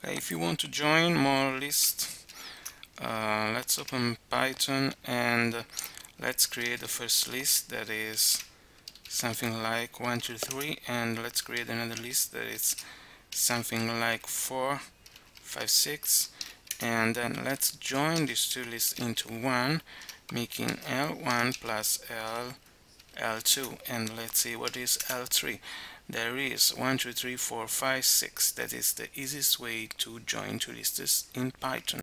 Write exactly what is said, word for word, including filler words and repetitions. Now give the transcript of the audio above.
Okay, if you want to join more lists, uh, let's open Python and let's create the first list that is something like one, two, three, and let's create another list that is something like four, five, six, and then let's join these two lists into one, making L one plus L L2, and let's see what is L three. There is one, two, three, four, five, six. That is the easiest way to join two lists in Python.